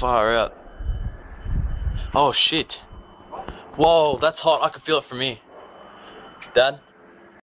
Far out. Oh shit. Whoa, that's hot. I can feel it from me. Dad?